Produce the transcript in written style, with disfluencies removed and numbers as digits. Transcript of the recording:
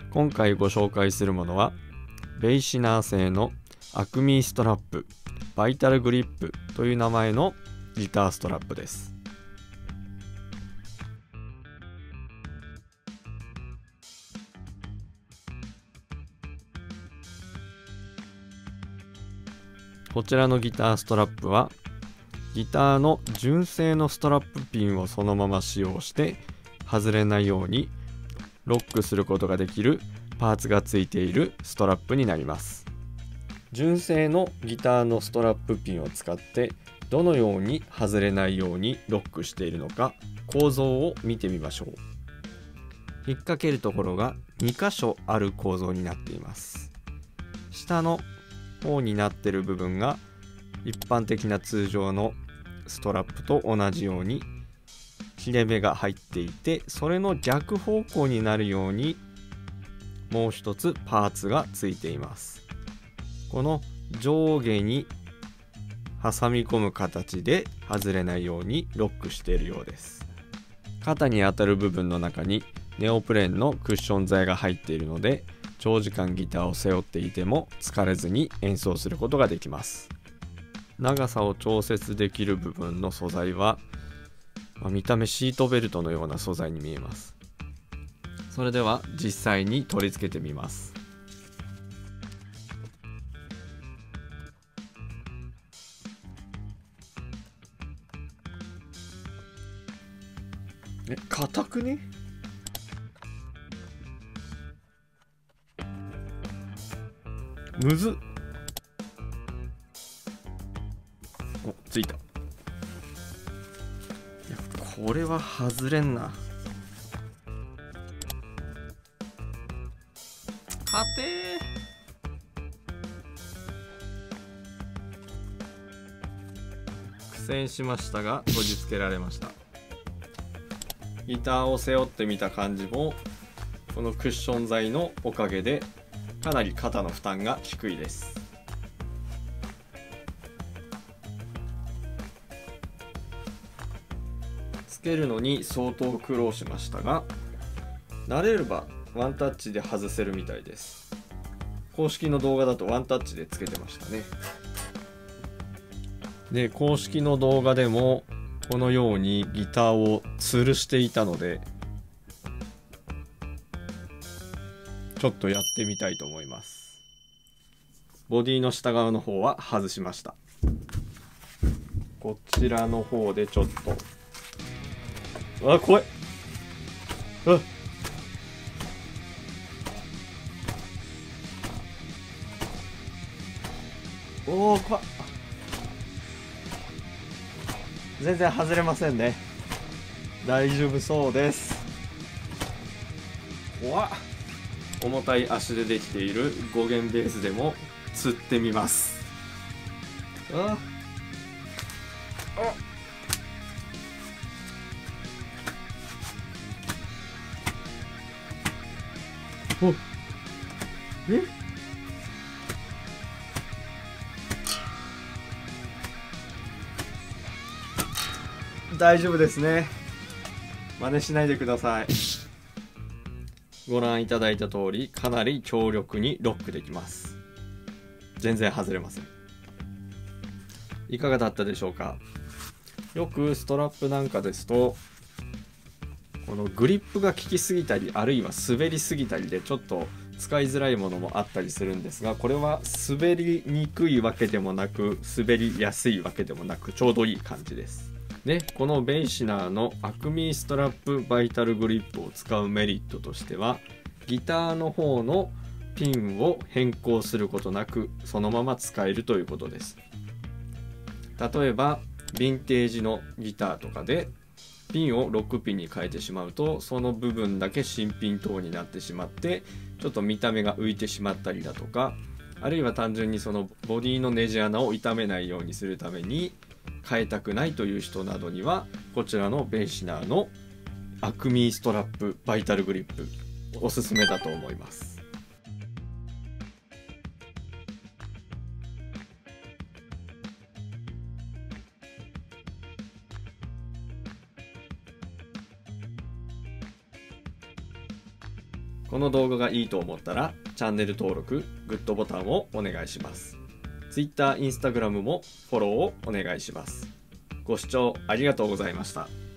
今回ご紹介するものはベイシナー製のアクミーストラップバイタルグリップという名前のギターストラップです。こちらのギターストラップはギターの純正のストラップピンをそのまま使用して外れないようにロックすることができるパーツがついているストラップになります。純正のギターのストラップピンを使ってどのように外れないようにロックしているのか構造を見てみましょう。引っ掛けるところが2箇所ある構造になっています。下の方になっている部分が一般的な通常のストラップと同じように切れ目が入っていて、それの逆方向になるようにもう一つパーツがついています。この上下に挟み込む形で外れないようにロックしているようです。肩に当たる部分の中にネオプレーンのクッション材が入っているので、長時間ギターを背負っていても疲れずに演奏することができます。長さを調節できる部分の素材は、見た目シートベルトのような素材に見えます。それでは実際に取り付けてみます。硬くね？むずっ。お、ついた。いや、これは外れんな。硬えー。苦戦しましたが取り付けられました。ギターを背負ってみた感じもこのクッション材のおかげでかなり肩の負担が低いです。つけるのに相当苦労しましたが、慣れればワンタッチで外せるみたいです。公式の動画だとワンタッチでつけてましたね。で、公式の動画でもこのようにギターを吊るしていたので、ちょっとやってみたいと思います。ボディの下側の方は外しました。こちらの方でちょっと、あ、怖い。あ、おお、怖っ。全然外れませんね。大丈夫そうです。怖っ。重たい足でできている5弦ベースでも釣ってみます。ああ、おえ大丈夫ですね。真似しないでください。ご覧いただいた通り、かなり強力にロックできます。全然外れません。いかがだったでしょうか。よくストラップなんかですと、このグリップが効きすぎたり、あるいは滑りすぎたりでちょっと使いづらいものもあったりするんですが、これは滑りにくいわけでもなく滑りやすいわけでもなく、ちょうどいい感じです。で、このベイシナーのアクミーストラップバイタルグリップを使うメリットとしては、ギターの方のピンを変更することなくそのまま使えるということです。例えばヴィンテージのギターとかでピンを6ピンに変えてしまうと、その部分だけ新ピン等になってしまってちょっと見た目が浮いてしまったりだとか、あるいは単純にそのボディのネジ穴を傷めないようにするために変えたくないという人などには、こちらのベイシナーのアクミーストラップバイタルグリップおすすめだと思います。 この動画がいいと思ったらチャンネル登録、グッドボタンをお願いします。Twitter、Instagram もフォローをお願いします。ご視聴ありがとうございました。